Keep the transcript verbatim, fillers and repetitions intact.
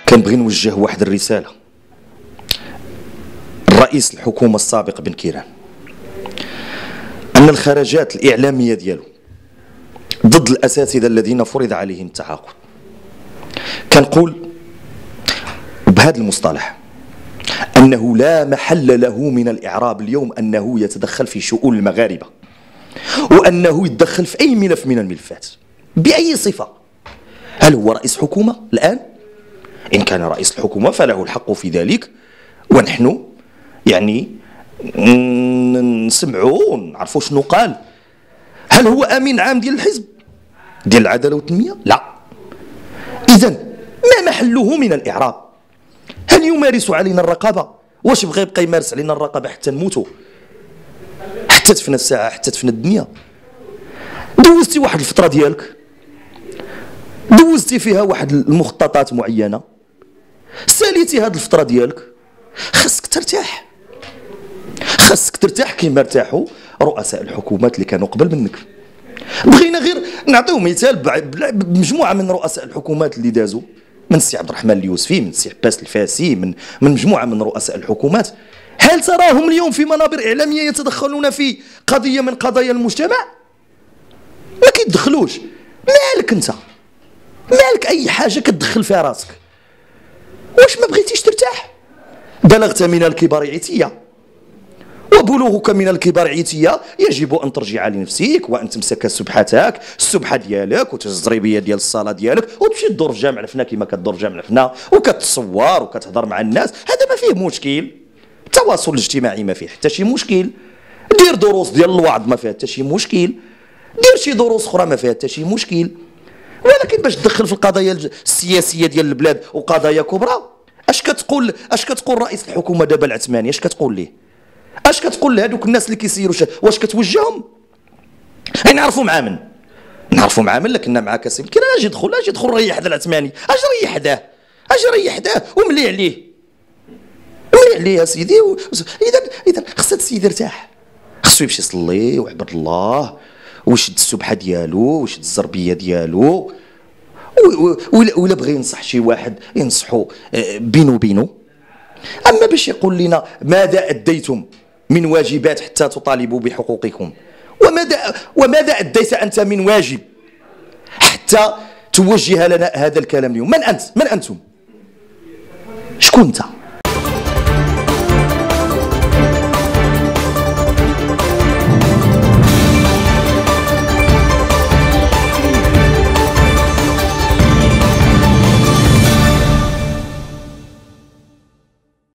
كنبغي نوجه واحد الرسالة. الرئيس الحكومة السابق بن كيران أن الخرجات الإعلامية ديالو ضد الأساتذة الذين فرض عليهم التعاقد، كنقول بهذا المصطلح أنه لا محل له من الإعراب اليوم أنه يتدخل في شؤون المغاربة، وأنه يتدخل في أي ملف من الملفات بأي صفة. هل هو رئيس حكومة الآن؟ إن كان رئيس الحكومة فله الحق في ذلك، ونحن يعني نسمعوا ونعرفوا شنو قال. هل هو أمين عام ديال الحزب ديال العدالة والتنمية؟ لا. إذن ما محله من الإعراب؟ هل يمارس علينا الرقابة؟ واش بغى يبقى يمارس علينا الرقابة حتى نموتوا، حتى تفنى الساعة، حتى تفنى الدنيا؟ دوزتي واحد الفترة ديالك دوزتي فيها واحد المخططات معينة، ساليتي هاد الفترة ديالك، خاصك ترتاح، خاصك ترتاح كيما ارتاحوا رؤساء الحكومات اللي كانوا قبل منك. بغينا غير نعطيو مثال بمجموعة من رؤساء الحكومات اللي دازوا، من السي عبد الرحمن اليوسفي، من السي عباس الفاسي، من من مجموعة من رؤساء الحكومات. هل تراهم اليوم في منابر إعلامية يتدخلون في قضية من قضايا المجتمع؟ ما كيتدخلوش. مالك انت؟ مالك اي حاجة كتدخل فيها راسك؟ واش ما بغيتيش ترتاح؟ بلغت من الكبار عتية، وبلوغك من الكبار عتية يجب أن ترجع لنفسك وأن تمسك سبحتك، السبحة ديالك وتجريبية ديال الصلاة ديالك، وتمشي تدور في جامع الفنا كما كتدور في جامع الفنا وكتصور وكتهضر مع الناس. هذا ما فيه مشكل. التواصل الاجتماعي ما فيه حتى شي مشكل. دير دروس ديال الوعظ ما فيها حتى شي مشكل. دير شي دروس أخرى ما فيها حتى شي مشكل. ولكن باش تدخل في القضايا السياسية ديال البلاد وقضايا كبرى، اش كتقول اش كتقول رئيس الحكومة دابا العثماني؟ اش كتقول ليه؟ اش كتقول لهذوك الناس اللي كيسيروا؟ واش كتوجههم؟ اي نعرفوا مع من نعرفوا مع من لكن مع كاسم كي اجي يدخل اجي يدخل ريح هذا العثماني، اجي ريح حداه، اجي ريح حداه وملي عليه، ملي عليه يا سيدي. اذا اذا خص السيد يرتاح، خصو يمشي يصلي ويعبد الله ويشد السبحه ديالو ويشد الزربيه ديالو، ولا بغى ينصح شي واحد ينصحو بينه وبينه. اما باش يقول لنا ماذا اديتم من واجبات حتى تطالبوا بحقوقكم، وماذا وماذا اديت انت من واجب حتى توجه لنا هذا الكلام اليوم؟ من انت؟ من انتم؟ شكون انت؟